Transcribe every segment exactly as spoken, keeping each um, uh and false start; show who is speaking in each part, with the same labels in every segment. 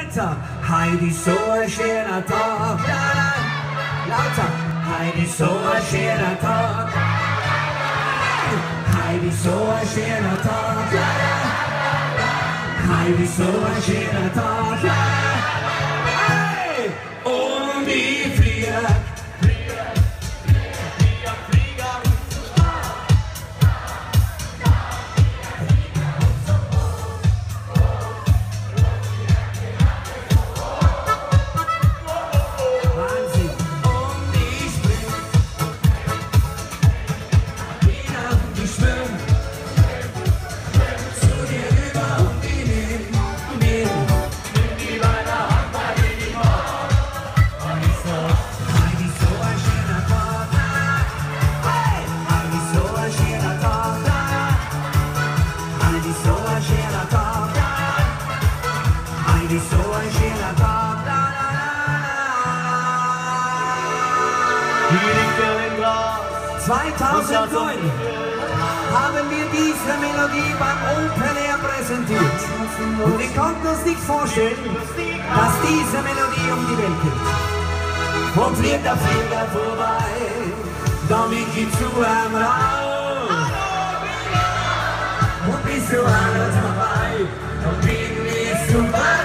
Speaker 1: weiter. Heidi, so ein schöner Tag. Da, da. Lauter. Heidi, so ein schöner Tag. Heidi, so ein schöner Tag. Da, da. Heidi, so ein schöner Tag. Da, da. Hey! Und ich flieg. zweitausendneun haben wir diese Melodie beim Open Air präsentiert. Und wir konnten uns nicht vorstellen, dass diese Melodie um die Welt geht. Und fliegt der Flieger vorbei, damit ich zu einem Raum. Und bist du alles dabei, und bin ich zu weit.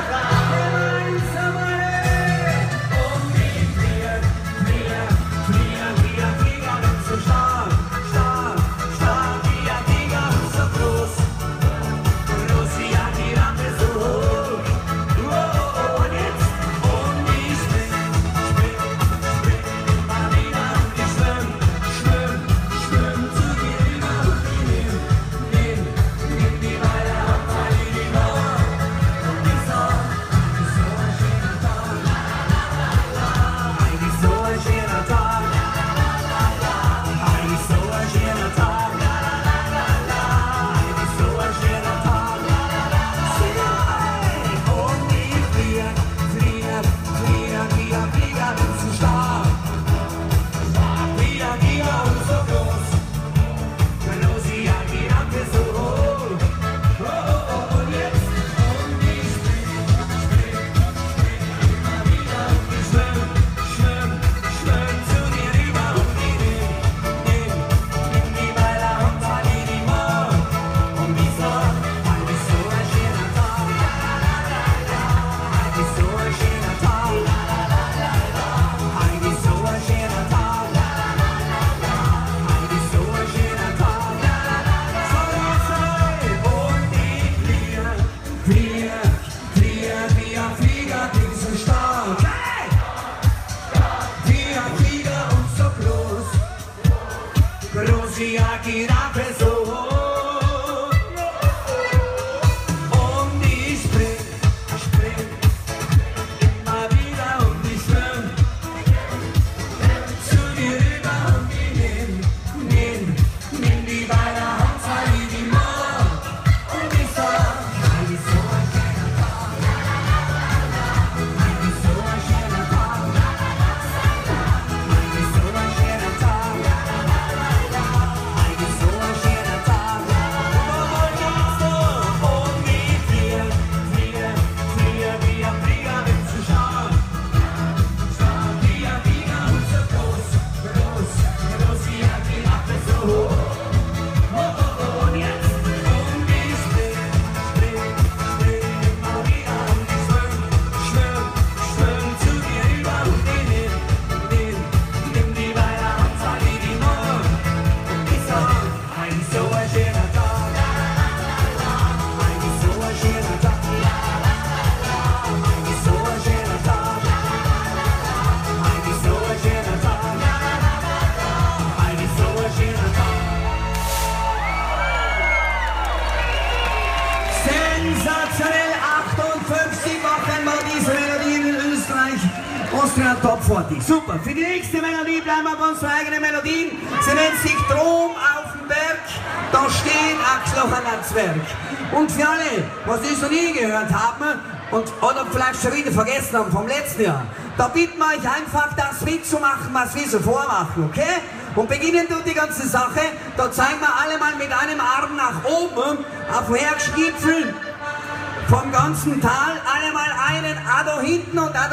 Speaker 2: Top vierzig. Super. Für die nächste Melodie bleiben wir bei unseren eigenen Melodien. Sie nennt sich Drom auf dem Berg. Da steht Axlocher Netzwerk. Und für alle, was das noch nie gehört haben und oder vielleicht schon wieder vergessen haben vom letzten Jahr, da bitten wir euch einfach, das mitzumachen, was wir so vormachen, okay? Und beginnen tut die ganze Sache, da zeigen wir alle mal mit einem Arm nach oben auf den Herrschgipfel vom ganzen Tal, alle mal einen Atem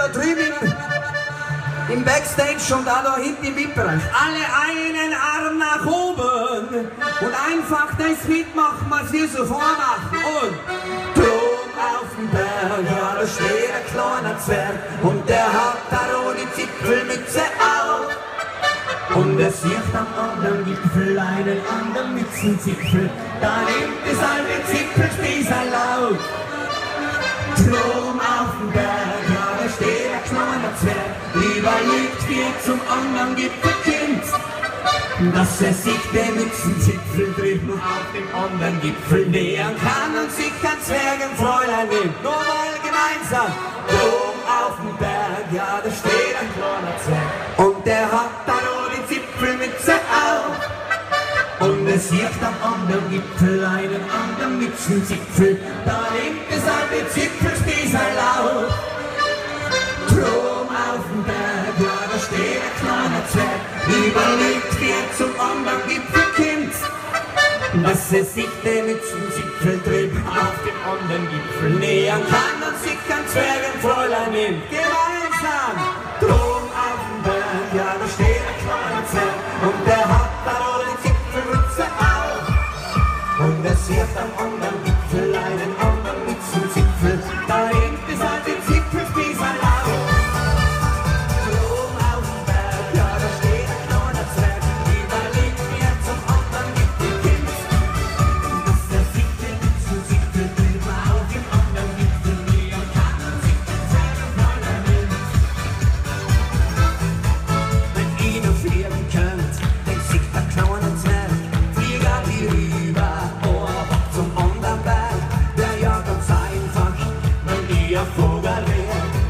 Speaker 2: da drüben im, im Backstage und auch da hinten im V I P-Bereich. Alle einen Arm nach oben und einfach das mitmachen, was wir so vormachen. Und drum auf dem Berg, ja, da steht ein kleiner Zwerg und der hat da rote Zipfelmütze auf. Und er sieht am anderen Gipfel einen anderen Mützenzipfel, da nimmt es alle Zipfelspießer laut. Drum auf dem Berg, ja, da steht ein kleiner Zwerg, überlegt wie er zum anderen Gipfel kommt, dass er sich den Mützenzipfel drüben auf dem anderen Gipfel nähern kann und sich ein Zwergenfräulein nimmt. Nur mal gemeinsam. Drum auf dem Berg, ja, da steht ein kleiner Zwerg und der hat da rote Zipfelmütze auf. Und er sieht am anderen Gipfel einen anderen Mützenzipfel, da nimmt es alle Zipfelspießer laut. Drum auf dem Berg, ja, da steht ein kleiner Zwerg, überlegt wie er zum anderen Gipfel kommt, dass er sich den Mützenzipfel drüben auf dem anderen Gipfel nähern kann und sich ein Zwergenfräulein nimmt. Gemeinsam! Drum auf dem Berg, ja, da steht ein kleiner Zwerg und der hat da rote Zipfelmütze auf. Und er sieht am anderen Gipfel einen anderen Mützenzipfel, da nimmt es halt den Zipfelspießer laut. Drum auf dem Berg, ja, da steht ein kleiner Zwerg, überlegt wie er zum anderen Gipfel kommt, dass er sich den Mützenzipfel drüben auf dem anderen Gipfel nähern kann und sich den Zwergenfräulein nimmt. Wenn ihr noch fliegen könnt, dann sieht der kleine Zwerg, fliegt er die rüber, oh, zum anderen Berg, der ja ganz einfach, weil ihr Vogel wäre.